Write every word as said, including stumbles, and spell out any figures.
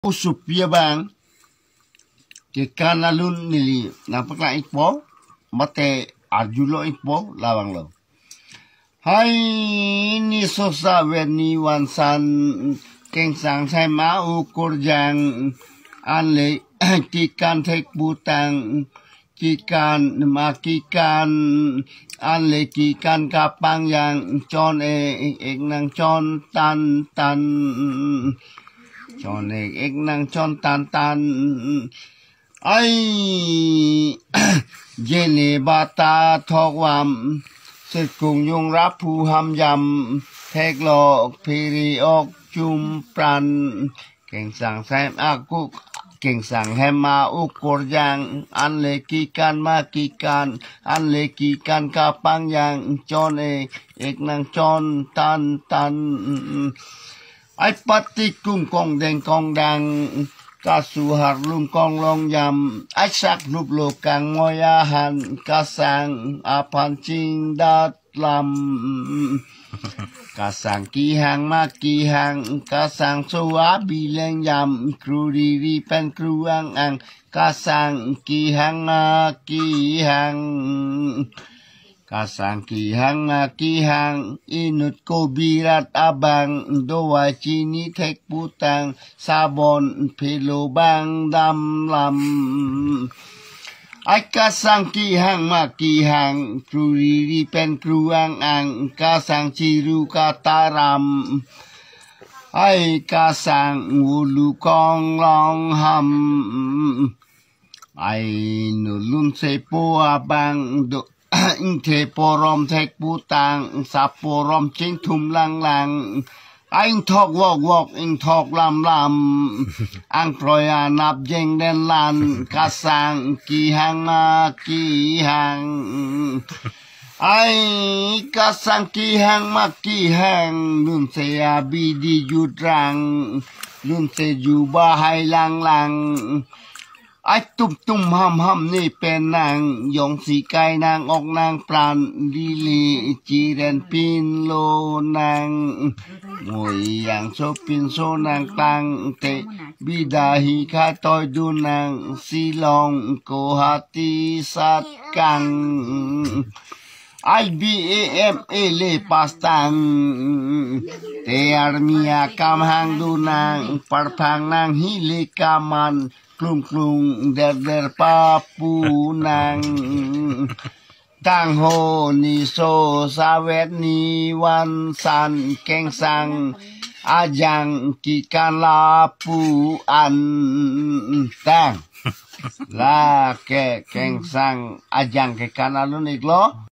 Usupia bang ke kanalun nili napakla ikpo mate arjulo ikpo lawang lo. Hai ni sosa verni wansan keng sang sai ma ukur jang anle kikan tek butang kikan makikan anle kikan kapang yang chon e ek nang chon tan tan chon e ek nang chon tan tan ai jene bata thok wam sự cùng dùng rap phù hàm dầm thét lọ phiri ốc chum pran keng sang xem aku keng sang hema ukur yang an le kikan ma kikan an le kikan kapang yang chon e ek nang chon tan tan ai pati kum kong deng kong dang kasu har lung kong long yam ai sak nup lo kang moya han kasang apan ching dat lam kasang ki hang ma ki hang kasang soa bileng yam kru ri ri pen kru ang ang kasang ki hang ma ki hang kasang ki hang ma ki hang inut ko birat abang doa chini tek putang sabon pelo bang dam lam ai kasang ki hang ma ki hang kru ri ri pen kru ang ang kasang chiru kataram ai kasang wulu kong long ham ai nulun sepo abang do thế porom thek putang sa porom ching thum lang lang anh thok wok wok anh thok lam lam ang proya nap jeng den lan kasang ki hang ma ki hang ai kasang ki hang ma ki hang lun se abi di judrang lun se juba hai lang lang ai tum tum ham ham ni pen nang yong si kai nang ok nang pran li li chi ren pin lo nang ngồi yang so pin so nang tang te bidahi kha toy du nang si long ko hati sat kang I B A M A le pastang te armia kam hang du nang parphang nang hi le kaman klung klung der der papu nang tang ho ni so sawet ni wan san keng sang ajang kikan lapu an tang la ke keng sang ajang ke kanalun iklo